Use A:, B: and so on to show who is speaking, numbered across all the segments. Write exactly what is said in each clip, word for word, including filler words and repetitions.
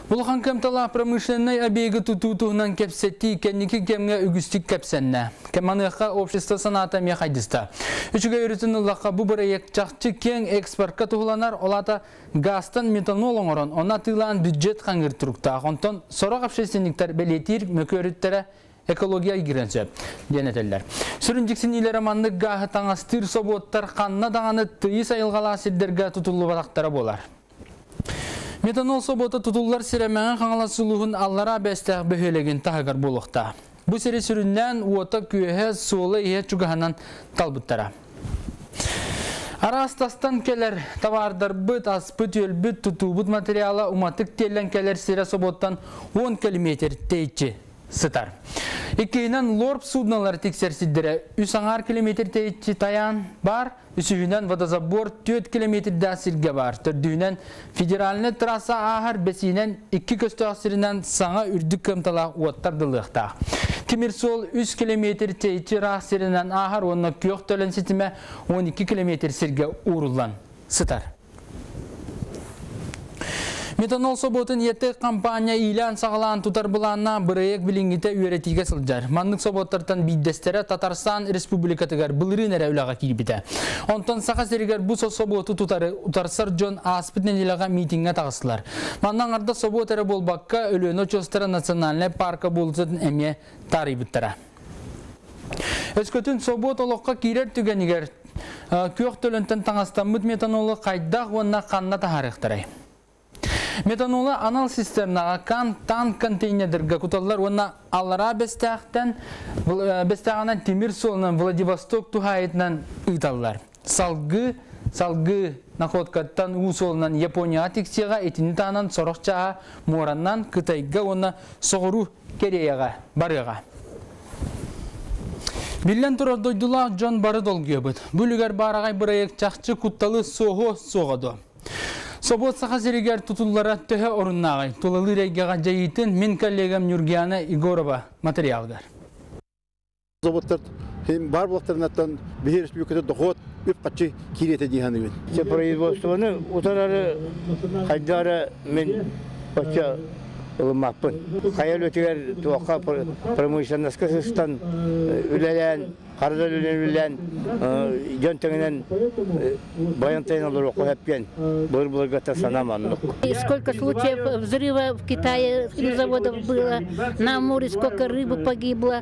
A: Улахан кемтала промышленной обега тутутугнан кепсетти кенники кемге үгістік кепсенне. Кеманыхқа общество саната мехайдиста. Үчіге үрітін ұлаққа бұ проект чақчы кен экспортқа туғыланар олата гастан метанол оңырын, она тылан бюджет қаңғыр тұрықта. Онтон сорақ общественниктер белетир мөкөріттері экология игіренсе денетелер. Сүрінжіксін илер амандық ғағы таңастыр соботтар қанна дағаны тыйы сайылғала сілдерге тұтылы батақтары болар. Метанол собота тұтылар сиременен қаңаласылығын аллара бәстәқ бөхелеген тағығар болуқта. Бұ сері сүріннен уота күйеге солы ие чүгіғанан талбыттара. Ара астастан келер тавардар бұт, аспыт, өлбіт, тұтубыт материалы уматық телен келер сире соботтан он километр тейчі сытар. Икейнен лорп судналар тексерсиддері үсаңар километр тейчі таян бар, үсігінен водозабор төрт километр дәсілге бар. Түрдігінен федераліне трасса ағар бәсінен екі көсті ақсырынан саңа үрдік көмтала уаттардылықта. Тимирсол үш километр тейчі ақсырынан ағар онына көк төлін сетіме он екі километр сірге урулан сытар. Метанол соботын етті компания илан сағалан тұтар бұланна бірайек білінгіте үйретіге сылжар. Мандық соботтартан биддестері Татарстан Республикатығар бұлырын әрәуліға келбіті. Онтан сақа серігер бұл соботы тұтары ұтарсар жон аспытнен еліға митинге тағысылар. Мандан арда собот әрі болбаққа өліні чостары национальный парка болусын әме тарибіттіра. Өскөтін собот олыққа кейрер түгенігер көк төлінтін таңастамыд метанолы қайдақ онына қанна тахарықтырай. Метанолы анал системнаға кан тан контейнердерге күталар, онна аллара бәстәқтен, бәстәғанан Темир солынан Владивосток тухайытынан ұйталар. Салғы, салғы находкаттан у солынан Япония тексеға, етіні танан сорақчаға, мораннан Қытайға, онна соғыру кереяға, барыға. Билен тұрар дойдыла Джон бары долгия бұд. Бүлігер барағай бұрайық чақчы күтталы соғы соғады. Собот сақа зерегер тұтыллара төһе орыннағай. Тулалы рейгеға жайытын мен коллегам Нюргияна Игорова материалдар.
B: Соботтар бар бұлақтарынаттан бейер республикаты дұғот өп қатшы кереті дейханы мен.
C: Се производствоны ұтарары қайдары мен бақша ұлымақпын. Қаял өтігер туаққа промышленностқа сыстан үләлән, Қардар үлен жөн теңінен баянтайын олар оқу әпкен. Бұр-бұлырғата санаманлық.
D: Сколько случаев взрыва в Китае заводов было, на море сколько рыбы погибло.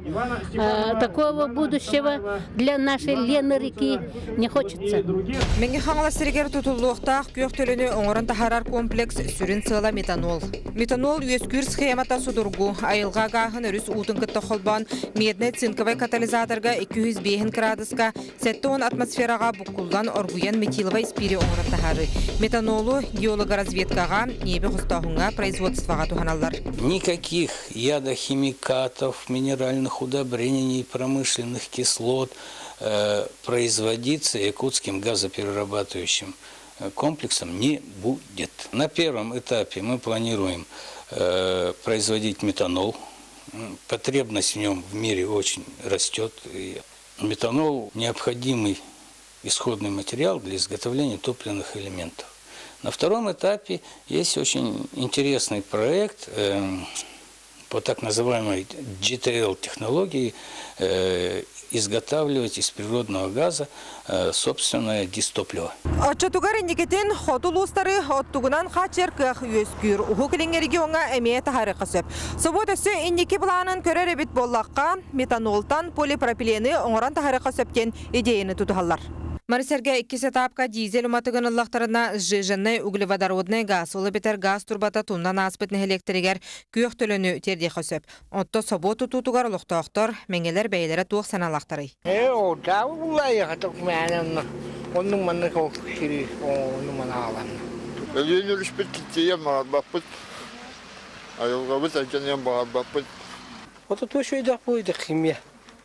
D: Такого будущего для нашей Лены реки не хочется.
E: Менге хаңала сиргер тутулуқтақ күйек төліні оңырын тахарар комплекс сүрін сыла метанол. Метанол үескүр схемата судургу, айылға ғағын өріс ұтын күтті қолбан, медне цинковай катализаторға екі жүз бес градуска, сәтті он атмосфераға бұққылдан оргуян метиловай спири оңырын тахары. Метанолу геолога разведкаға, небе құстағынға производствоға туханалар.
F: Никаких ядохимикатов, минеральных удобрений, промышленных кислот э, производиться якутским газоперерабатывающим комплексом не будет. На первом этапе мы планируем э, производить метанол. Потребность в нем в мире очень растет. И метанол – необходимый исходный материал для изготовления топливных элементов. На втором этапе есть очень интересный проект э, по так называемой джи ти эл-технологии э, изготавливать из природного газа э, собственное дистопливо.
E: Отчетугар индикетин хотулустары оттугунан хачер ках юскюр. Ухукилингер регионга эмие тахары касып. Собот өсі индики планын көрер бит боллаққа метанолтан полипропилены оңыран тахары касыпкен идеяны тутухаллар. Марисерге иккисе тапка дизель уматыгын ыллақтарына жыжынны углеводородный газ, олы бетер газ турбата тундан аспытны электригер күйек төлөнү терде қосып. Отто соботу тутугар ұлықтақтар, менгелер бәйлері туық саналақтары.
C: Е, о, да, улай, қатық мәнін, оның мәнін қоқ шири, оның мәнін алан.
G: Әлі үріспет кетейен мағад бақпыт, айылға бұт әкенен бағад бақпыт.
H: Оты төшөйдақ бойды химия.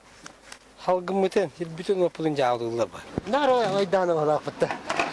H: Халгымытын, бүтін өпілін жағылығылар бар. Нар ойданы балақ бұтты.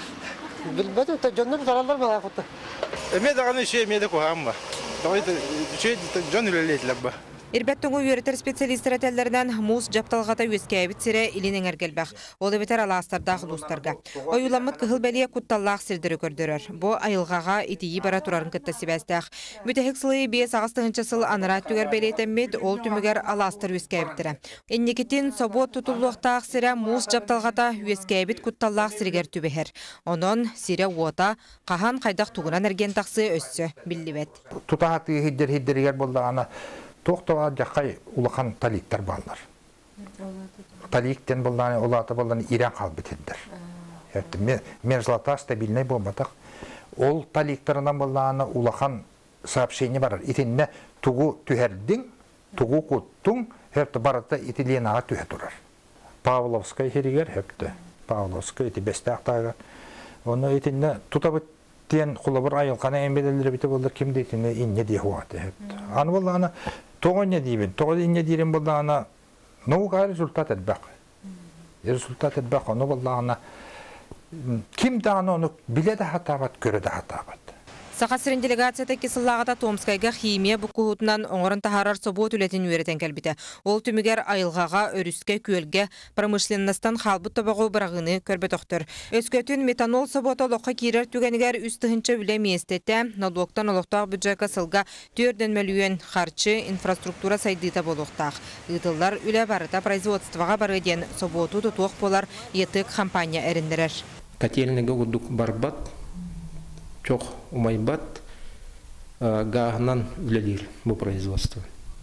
H: Білбәді өтті, жонны бұтаралар балақ бұтты.
G: Әме дағаны үшей емеді қоғам ба. Жон үлелейтілер ба.
E: Ирбәттіңі үйретер специалистер әтәлдерінен муз жапталғата өскәйбіт сірі илінен әргелбәқ. Ол өбетер аластардағы дұстарға. Ойуламыт кығыл бәлие құтталлақ сірдері көрдірір. Бұ айылғаға итиyi бара тұрарын күтті себәстәқ. Мүтәхік сылы бес ағыстығыншы сыл анырат түгер бәлейтәммет ол түмігер аластар өскәйбіттірі. Эннекетін собот тұтылуқтақ сірі муз жапталғата өскәйбіт құтталлақ сіргер түбехер. Онын сірі ота қахан қайдақ туғынан әрген тақсы өссі білдібет.
I: Тұтағаты хиддер-хиддергер болдағана тоқтуға жаққай улахан таликтар балдар. Таликтен болдағаны, олаты болдағаны иран қалбетендер. Мен жылата стабильный болматақ. Ол таликтарынан болдағаны улахан сообщение барар. Итинне тугу түхердің, тугу құттың, хепті барата итиленаға түхе тұрар. Павловскай херигер хепті. Павловскай ити бестақтағы. Оны итинне тұтабыт тен құлабыр айылқаны әмбеделері біті болдар кімді итинне инне де хуаты хепті. Аны болдағаны тоғын не дейбін, тоғын инне дейрен болдағаны науға результат әдбәқ. Результат әдбәқ, оны болдағаны кім дағаны оны біледі хатағат, көреді хатағат.
E: Сақасырын делегацията кесіллағата Томскайға химия бұқуғытынан оңырын тахарар собот үлетін өретен кәлбіті. Ол түмігер айылғаға, өріске, көлге, промышленностан қалбыт табағу бірағыны көрбет оқтыр. Өскөтін метанол собота лоққа керер түгенігер үстіхінші үлі местетті, налогтан олықтақ бюджетқа сылға төрден мөлуен қарчы инфраструктура сайдыта болуқтақ. Үтілдар үлі барыта производствоға барыден соботу тұтуық болар етік компания әріндірер.
J: Котельнігі ұдық барбат, чоқ умайбат гағынан үлелер бұл производство.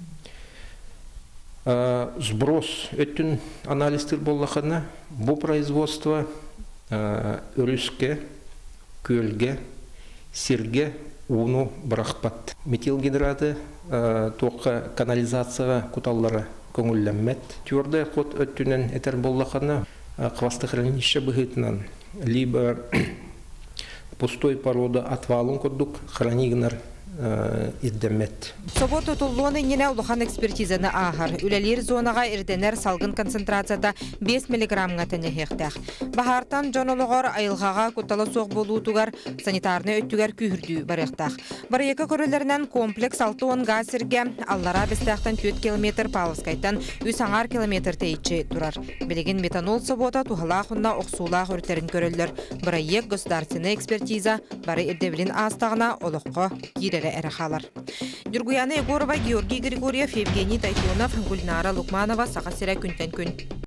J: Сброс өттін анализтер болақына бұл производство өріске, көлге, сирге уну бірақпат. Метилгидраты тоққа канализацияға құталлары көңілләммет. Твердый қот өттінен әтер болақына қвасты хранилище бұғытынан либо пустой порода отвалын коддук хранигнар иддемет.
E: Собот тұтылуыны нене ұлыған экспертизаны ағар. Үлелер зонаға ирденер салғын концентрацияда бес миллиграммға тәне хектәқ. Бахартан жонолығыр айылғаға күтталы соқ болу тұғар санитарны өттігер күйірді барықтақ. Бары екі көрілерінен комплекс алты он ғасырге аллара бестәқтан төрт километр Павловскайтан үс аңар километр тейітші тұрар. Білеген метанол собота туғалақынна оқсулақ өртерін көрілер. Бары ек государственный экспертиза бары ирдевлин астағына олыққа кирер әріқалар. Дүргуяны Егорова, Георгий Григорьев, Евгений Тайтонов, Гульнара Лукманова, Сақасыра күнтен күн.